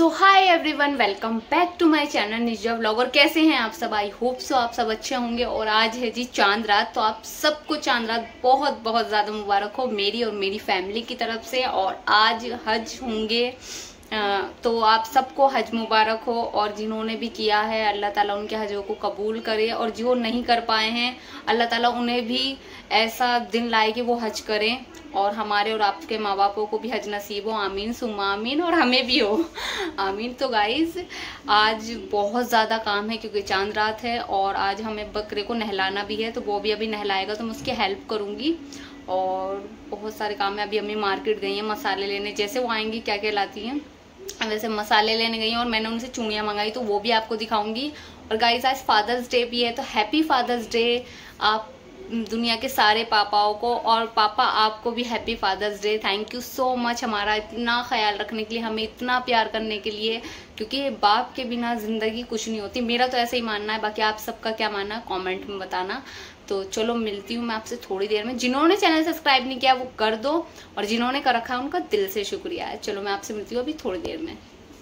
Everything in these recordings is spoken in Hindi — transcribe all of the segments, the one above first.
So hi everyone, welcome back to my channel Nija vlog. और कैसे हैं आप सब? आई होप सो आप सब अच्छे होंगे। और आज है जी चांद रात, तो आप सबको चांद रात बहुत बहुत ज़्यादा मुबारक हो मेरी और मेरी फैमिली की तरफ से। और आज हज होंगे, तो आप सबको हज मुबारक हो। और जिन्होंने भी किया है अल्लाह ताला उनके हजों को कबूल करे, और जो नहीं कर पाए हैं अल्लाह ताला उन्हें भी ऐसा दिन लाए कि वो हज करें, और हमारे और आपके माँ बापों को भी हज नसीब हो। आमीन सुम्मा आमीन, और हमें भी हो आमीन। तो गाइज आज बहुत ज़्यादा काम है क्योंकि चांद रात है, और आज हमें बकरे को नहलाना भी है, तो वो भी अभी नहलाएगा तो मैं उसकी हेल्प करूँगी। और बहुत सारे काम है। अभी अम्मी मार्केट गई हैं मसाले लेने, जैसे वो आएंगी क्या क्या लाती हैं वैसे मसाले लेने गई हैं। और मैंने उनसे चूड़ियाँ मंगाई, तो वो भी आपको दिखाऊंगी। और गाइज आज फादर्स डे भी है, तो हैप्पी फादर्स डे आप दुनिया के सारे पापाओं को। और पापा आपको भी happy father's day. Thank you so much हमारा इतना ख्याल रखने के लिए, हमें इतना प्यार करने के लिए, क्योंकि बाप के बिना जिंदगी कुछ नहीं होती। मेरा तो ऐसे ही मानना है, बाकी आप सबका क्या मानना है कमेंट में बताना। तो चलो मिलती हूँ मैं आपसे थोड़ी देर में। जिन्होंने चैनल सब्सक्राइब नहीं किया वो कर दो, और जिन्होंने कर रखा है उनका दिल से शुक्रिया है। चलो मैं आपसे मिलती हूँ अभी थोड़ी देर में।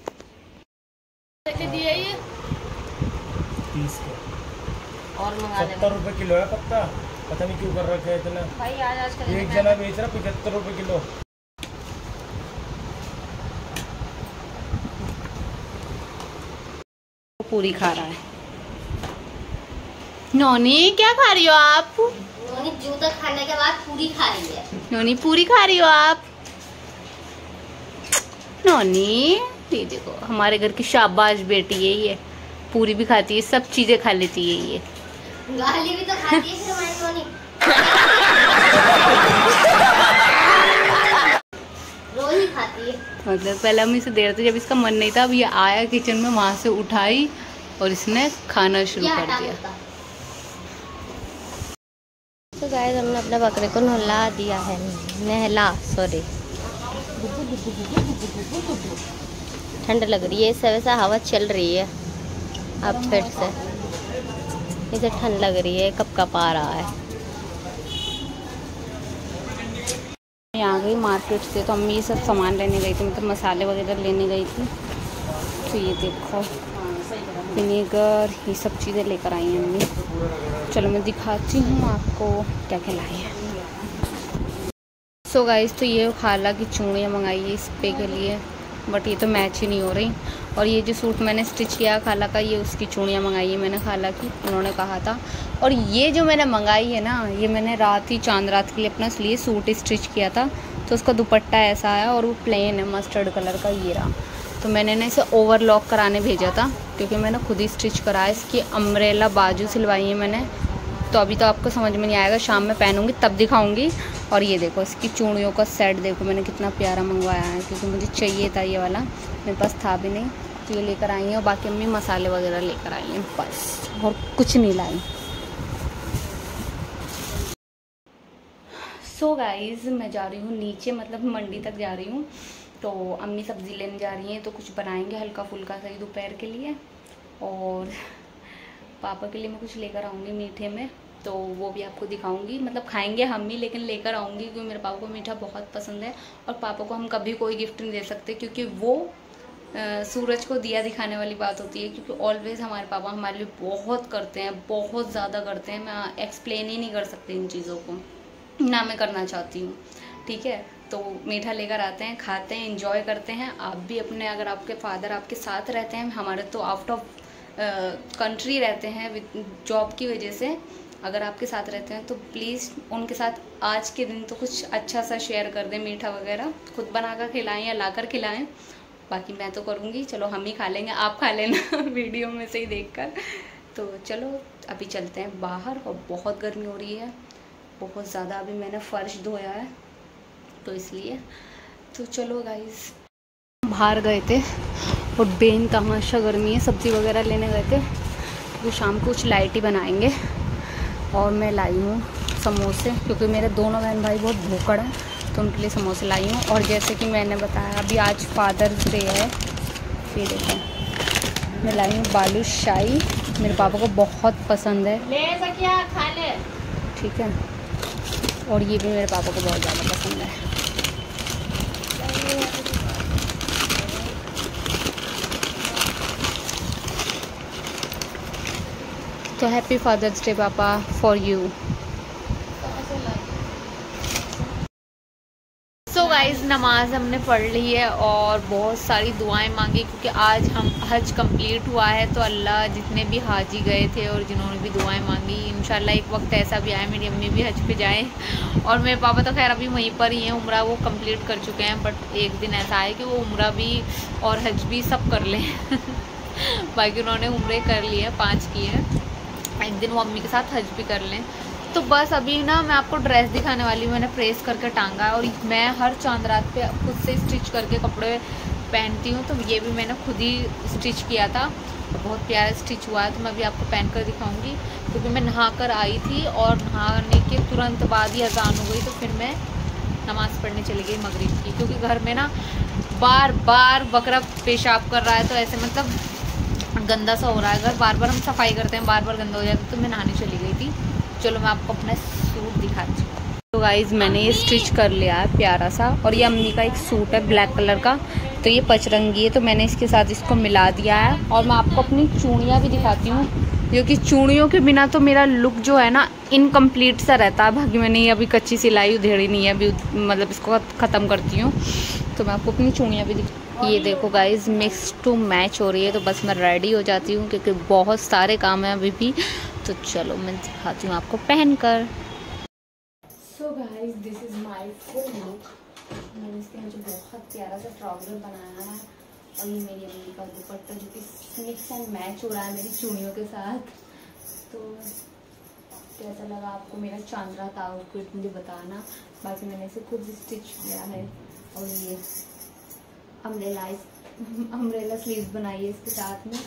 और मंगा 70 रुपए किलो है पत्ता, पता नहीं क्यों कर रखे है इतना भाई। आज एक जना बेच रहा 75 रुपए किलो। पूरी खा रहा है। नोनी क्या खा रही हो आप? नोनी जूता खाने के बाद पूरी खा रही है। नोनी पूरी खा रही हो आप? नोनी ये देखो हमारे घर की शाबाश बेटी है ये, पूरी भी खाती है, सब चीजें खा लेती है ये। गाली भी तो खाती है फिर हमारी नोनी। रोज ही खाती है। मतलब पहले हम इसे दे रहे थे जब इसका मन नहीं था, अब ये आया किचन में, वहां से उठाई और इसने खाना शुरू कर दिया। तो गाइस हमने अपने बकरे को नहला दिया है, ठंड लग रही है, इस वैसा हवा चल रही है। अब फिर से इसे ठंड लग रही है, कप आ रहा है। यहाँ गई मार्केट से, तो अम्मी ये सब सामान लेने गई थी, मतलब मसाले वगैरह लेने गई थी। तो ये देखो विनेगर, ये सब चीज़ें लेकर आई हैं अम्मी। चलो मैं दिखाती हूँ आपको क्या क्या लाई है। सो गाइस तो ये खाला की चूड़ियाँ मंगाई है इस पे के लिए, बट ये तो मैच ही नहीं हो रही। और ये जो सूट मैंने स्टिच किया खाला का, ये उसकी चूड़ियाँ मंगाई है मैंने खाला की, उन्होंने कहा था। और ये जो मैंने मंगाई है ना, ये मैंने रात ही चांद रात के लिए अपना इसलिए सूट स्टिच किया था। तो उसका दुपट्टा ऐसा आया और वो प्लेन है मस्टर्ड कलर का, ये रहा। तो मैंने ना इसे ओवरलॉक कराने भेजा था, क्योंकि मैंने खुद ही स्टिच कराया। इसकी अम्ब्रेला बाजू सिलवाई है मैंने, तो अभी तो आपको समझ में नहीं आएगा, शाम में पहनूंगी तब दिखाऊंगी। और ये देखो इसकी चूड़ियों का सेट देखो मैंने कितना प्यारा मंगवाया है, क्योंकि मुझे चाहिए था ये वाला, मेरे पास था भी नहीं। तो ये लेकर आई हैं, और बाकी अम्मी मसाले वगैरह लेकर आई हैं बस, और कुछ नहीं लाई। सो गाइज मैं जा रही हूँ नीचे, मतलब मंडी तक जा रही हूँ। तो अम्मी सब्ज़ी लेने जा रही हैं, तो कुछ बनाएंगे हल्का फुल्का सही दोपहर के लिए। और पापा के लिए मैं कुछ लेकर आऊँगी मीठे में, तो वो भी आपको दिखाऊंगी। मतलब खाएंगे हम ही, लेकिन लेकर आऊँगी, क्योंकि मेरे पापा को मीठा बहुत पसंद है। और पापा को हम कभी कोई गिफ्ट नहीं दे सकते, क्योंकि वो सूरज को दिया दिखाने वाली बात होती है। क्योंकि ऑलवेज हमारे पापा हमारे लिए बहुत करते हैं, बहुत ज़्यादा करते हैं। मैं एक्सप्लेन ही नहीं कर सकती इन चीज़ों को, ना मैं करना चाहती हूँ। ठीक है, तो मीठा लेकर आते हैं, खाते हैं, एंजॉय करते हैं। आप भी अपने, अगर आपके फादर आपके साथ रहते हैं, हमारे तो आउट ऑफ कंट्री रहते हैं जॉब की वजह से, अगर आपके साथ रहते हैं तो प्लीज़ उनके साथ आज के दिन तो कुछ अच्छा सा शेयर कर दें, मीठा वगैरह खुद बनाकर खिलाएं या लाकर खिलाएं। बाकी मैं तो करूँगी, चलो हम ही खा लेंगे, आप खा लेना वीडियो में से ही देखकर। तो चलो अभी चलते हैं बाहर, और बहुत गर्मी हो रही है, बहुत ज़्यादा। अभी मैंने फ़र्श धोया है तो इसलिए। तो चलो गाइस, बाहर गए थे और बेन तमाशा गर्मी है, सब्ज़ी वगैरह लेने गए थे, तो शाम को कुछ लाइट ही बनाएंगे। और मैं लाई हूँ समोसे, क्योंकि मेरे दोनों बहन भाई बहुत भूखड़ हैं, तो उनके लिए समोसे लाई हूँ। और जैसे कि मैंने बताया अभी आज फादर्स डे है, ये देखो मैं लाई हूँ बालूशाही, मेरे पापा को बहुत पसंद है, ले सकिया खा ले। ठीक है, और ये भी मेरे पापा को बहुत ज़्यादा पसंद है। तो हैप्पी फादर्स डे पापा फॉर यू। सो गाइस नमाज हमने पढ़ ली है और बहुत सारी दुआएं मांगी, क्योंकि आज हम हज कंप्लीट हुआ है। तो अल्लाह जितने भी हाजी गए थे और जिन्होंने भी दुआएं मांगी, इंशाल्लाह एक वक्त ऐसा भी आए मेरी अम्मी भी हज पे जाएं। और मेरे पापा तो खैर अभी वहीं पर ही हैं, उम्रा वो कंप्लीट कर चुके हैं, बट एक दिन ऐसा है कि वो उम्रा भी और हज भी सब कर लें। बाकी उन्होंने उम्रे कर लिए हैं, 5 किए हैं, एक दिन वो अम्मी के साथ हज भी कर लें। तो बस अभी ना मैं आपको ड्रेस दिखाने वाली हूँ। मैंने प्रेस करके टांगा है और मैं हर चांद रात पे खुद से स्टिच करके कपड़े पहनती हूँ। तो ये भी मैंने खुद ही स्टिच किया था, बहुत प्यारा स्टिच हुआ है। तो मैं अभी आपको पहन कर दिखाऊंगी, क्योंकि मैं नहा कर आई थी और नहाने के तुरंत बाद ही अजान हो गई। तो फिर मैं नमाज़ पढ़ने चली गई मगरिब की, क्योंकि घर में ना बार बार बकरा पेशाब कर रहा है। तो ऐसे मतलब गंदा सा हो रहा है घर, बार बार हम सफाई करते हैं, बार बार गंदा हो जाता है। तो मैं नहाने चली गई थी। चलो मैं आपको अपना सूट दिखाती हूँ। तो गाइज़ मैंने ये स्टिच कर लिया है प्यारा सा, और ये अम्मी का एक सूट है ब्लैक कलर का। तो ये पचरंगी है, तो मैंने इसके साथ इसको मिला दिया है। और मैं आपको अपनी चूड़ियाँ भी दिखाती हूँ, क्योंकि चूड़ियों के बिना तो मेरा लुक जो है ना इनकम्प्लीट सा रहता है। बाकी मैंने अभी कच्ची सिलाई उधेड़ी नहीं है, अभी मतलब इसको ख़त्म करती हूँ। तो मैं आपको अपनी चूड़ियाँ भी ये देखो गाइज़ मिक्स टू मैच हो रही है। तो बस मैं रेडी हो जाती हूँ, क्योंकि बहुत सारे काम हैं अभी भी। तो चलो मैं दिखाती हूँ आपको पहनकर। So guys this is my full look. मैंने इसके मुझे बहुत प्यारा सा ट्राउज़र बनाया है, और ये मेरी अम्मी का दुपट्टा जो कि मिक्स एंड मैच हो रहा है मेरी चूड़ियों के साथ। तो कैसा लगा आपको मेरा चांद रात आउटफिट मुझे बताना। बाकी मैंने इसे खुद स्टिच किया है, और ये अम्ब्रेला स्लीव्स बनाई है इसके साथ में।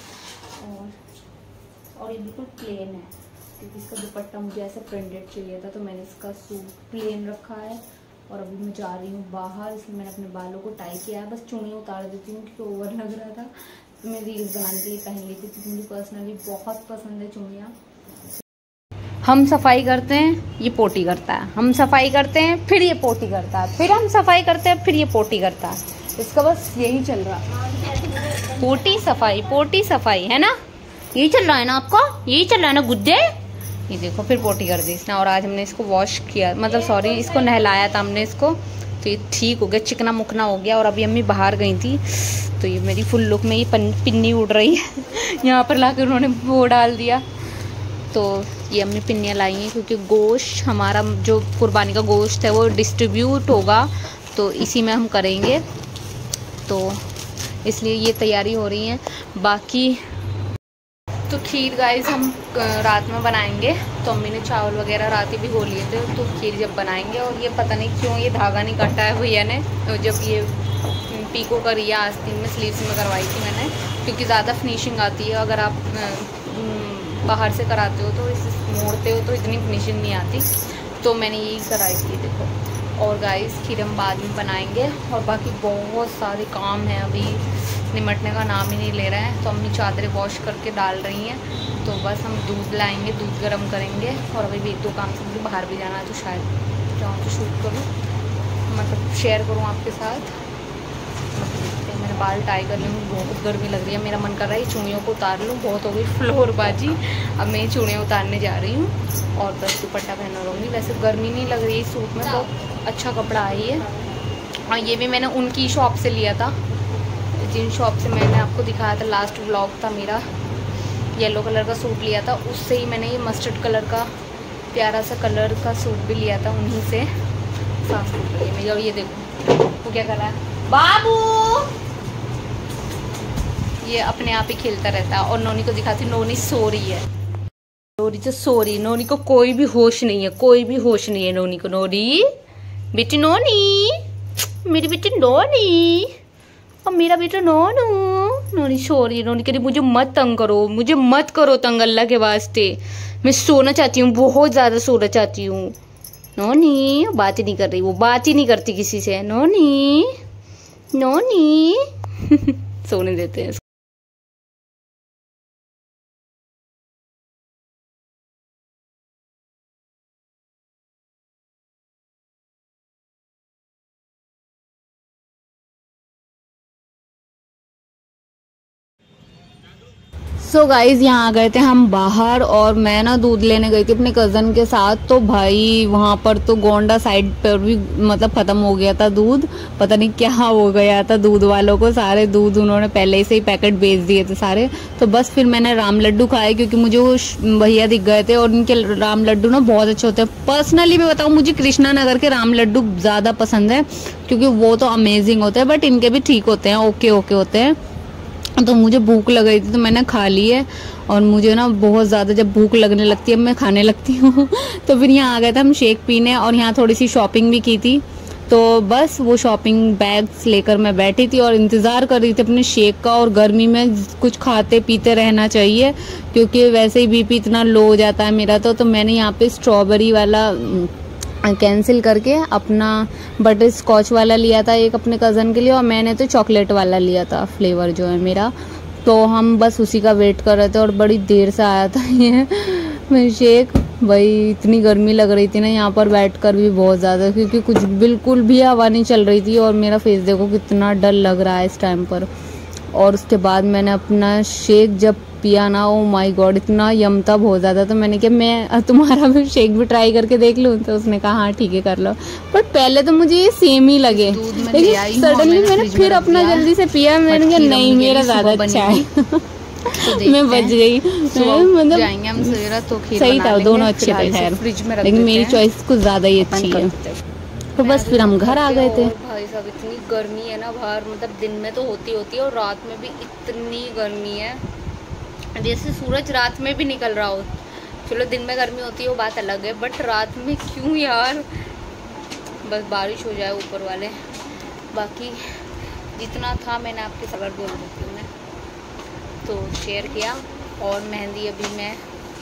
और ये बिल्कुल प्लेन है, क्योंकि इसका दुपट्टा मुझे ऐसा प्रिंटेड चाहिए था। तो मैंने इसका सूट प्लेन रखा है। और अभी मैं जा रही हूँ बाहर, इसलिए मैंने अपने बालों को टाई किया है। बस चूड़ियाँ उतार देती हूँ, क्योंकि ओवर लग रहा था। तो मैं रील्स बनाने के लिए पहन ली थी, क्योंकि मुझे पर्सनली बहुत पसंद है चूड़ियाँ। हम सफाई करते हैं, ये पोटी करता है। हम सफाई करते हैं, फिर ये पोटी करता है। फिर हम सफाई करते हैं, फिर ये पोटी करता है। इसका बस यही चल रहा है, पोटी सफाई है ना, यही चल रहा है ना आपका, यही चल रहा है ना गुद्दे। ये देखो फिर पोटी कर दी इसने। और आज हमने इसको वॉश किया, मतलब सॉरी इसको नहलाया था हमने इसको। तो ये ठीक हो गया, चिकना मुकना हो गया। और अभी अम्मी बाहर गई थी, तो ये मेरी फुल लुक में ये पिन्नी उड़ रही है। यहाँ पर लाकर उन्होंने वो डाल दिया। तो ये अम्मी पिन्नियाँ लाई हैं, क्योंकि गोश्त हमारा जो कुर्बानी का गोश्त है वो डिस्ट्रीब्यूट होगा, तो इसी में हम करेंगे। तो इसलिए ये तैयारी हो रही है। बाकी तो खीर गाइस हम रात में बनाएंगे। तो अम्मी ने चावल वगैरह रात ही भिगो लिए थे, तो खीर जब बनाएंगे। और ये पता नहीं क्यों ये धागा नहीं काटा है भैया ने, जब ये पीको करी है आस्तीन में, स्लीव्स में करवाई थी मैंने, क्योंकि ज़्यादा फिनिशिंग आती है। अगर आप बाहर से कराते हो तो इसे मोड़ते हो तो इतनी फिनिशिंग नहीं आती। तो मैंने यही कराई थी देखो। और गाइस खीर हम बाद में बनाएंगे। और बाकी बहुत सारे काम हैं, अभी निमटने का नाम ही नहीं ले रहे हैं। तो अम्मी चादरें वॉश करके डाल रही हैं। तो बस हम दूध लाएंगे, दूध गर्म करेंगे। और अभी भी 1-2 काम से मुझे बाहर भी जाना है, तो शायद जाऊँ तो शूट करूँ, मतलब शेयर करूँ आपके साथ। मैंने बाल टाई कर लूँ, बहुत गर्मी लग रही है। मेरा मन कर रहा है चूड़ियों को उतार लूँ, बहुत हो गई फ्लोरबाजी। अब मैं चूड़ियाँ उतारने जा रही हूँ और बस दुपट्टा पहना रहूँगी। वैसे गर्मी नहीं लग रही है सूट में, बहुत अच्छा कपड़ा है ये। और ये भी मैंने उनकी शॉप से लिया था, जिन शॉप से मैंने आपको दिखाया था, लास्ट व्लॉग था मेरा। येलो कलर का सूट लिया था, उससे ही मैंने ये मस्टर्ड कलर का प्यारा सा कलर का सूट भी लिया था, उन्हीं से। साफ सूट है मेरा। ये देखो वो क्या कर रहा है बाबू, ये अपने आप ही खेलता रहता है। और नोनी को दिखाती, नोनी सो रही है। नोनी तो सो रही, नोनी को कोई भी होश नहीं है, कोई भी होश नहीं है नोनी को। नोनी बेटी, नोनी मेरी बेटी नोनी, और मेरा बेटा नोनू। नोनी सो रही है। नोनी कह रही मुझे मत तंग करो, मुझे मत करो तंग, अल्लाह के वास्ते। मैं सोना चाहती हूँ, बहुत ज़्यादा सोना चाहती हूँ। नोनी बात ही नहीं कर रही, वो बात ही नहीं करती किसी से। नोनी नोनी सोने देते हैं। सो गाइज यहाँ आ गए थे हम बाहर और मैं ना दूध लेने गई थी अपने कज़न के साथ। तो भाई वहाँ पर तो गोंडा साइड पर भी मतलब ख़त्म हो गया था दूध, पता नहीं क्या हो गया था दूध वालों को, सारे दूध उन्होंने पहले से ही पैकेट बेच दिए थे सारे। तो बस फिर मैंने राम लड्डू खाए क्योंकि मुझे वो भैया दिख गए थे और उनके राम लड्डू ना बहुत अच्छे होते हैं। पर्सनली मैं बताऊँ, मुझे कृष्णा नगर के राम लड्डू ज़्यादा पसंद है क्योंकि वो तो अमेजिंग होते हैं, बट इनके भी ठीक होते हैं, ओके ओके होते हैं। तो मुझे भूख लग रही थी तो मैंने खा ली है और मुझे ना बहुत ज़्यादा जब भूख लगने लगती है मैं खाने लगती हूँ। तो फिर यहाँ आ गए थे हम शेक पीने और यहाँ थोड़ी सी शॉपिंग भी की थी। तो बस वो शॉपिंग बैग्स लेकर मैं बैठी थी और इंतज़ार कर रही थी अपने शेक का। और गर्मी में कुछ खाते पीते रहना चाहिए क्योंकि वैसे ही बीपी इतना लो हो जाता है मेरा। तो मैंने यहाँ पे स्ट्रॉबेरी वाला कैंसिल करके अपना बटर स्कॉच वाला लिया था एक अपने कज़न के लिए, और मैंने तो चॉकलेट वाला लिया था फ्लेवर जो है मेरा। तो हम बस उसी का वेट कर रहे थे और बड़ी देर से आया था ये शेक। भाई इतनी गर्मी लग रही थी ना यहाँ पर बैठकर भी बहुत ज़्यादा, क्योंकि कुछ बिल्कुल भी हवा नहीं चल रही थी और मेरा फेस देखो कितना डल लग रहा है इस टाइम पर। और उसके बाद मैंने अपना शेक जब पिया ना, ओ माय गॉड इतना यम था बहुत ज़्यादा। तो मैंने कहा मैं तुम्हारा भी शेक भी ट्राई करके देख लूँ। तो उसने कहा हाँ ठीक है कर लो। बट पहले तो मुझे ये सेम ही लगे, लेकिन सडनली मैंने फिर अपना जल्दी से पिया। मैंने कहा नहीं मेरा ज़्यादा अच्छा है। मैं बच गई, मतलब जाएंगे हम सवेरा तो खीर सही बना था, लेंगे, दोनों अच्छे थे फिलहाल खैर, फ्रिज में रख लेकिन देते मेरी हैं, चॉइस कुछ ज़्यादा ही अच्छी है। तो बस फिर हम घर आ गए थे। और भाई साहब इतनी गर्मी है ना बाहर, मतलब दिन में तो होती है और रात में भी इतनी गर्मी है जैसे सूरज रात में भी निकल रहा हो। चलो दिन में गर्मी होती है वो बात अलग है, बट रात में क्यों यार। बस बारिश हो जाए ऊपर वाले। बाकी जितना था मैंने आपके सबर बोल देती हूँ मैं तो शेयर किया। और मेहंदी अभी मैं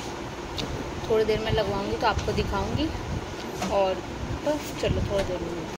थोड़ी देर में लगवाऊंगी तो आपको दिखाऊंगी। और बस चलो थोड़ी देर में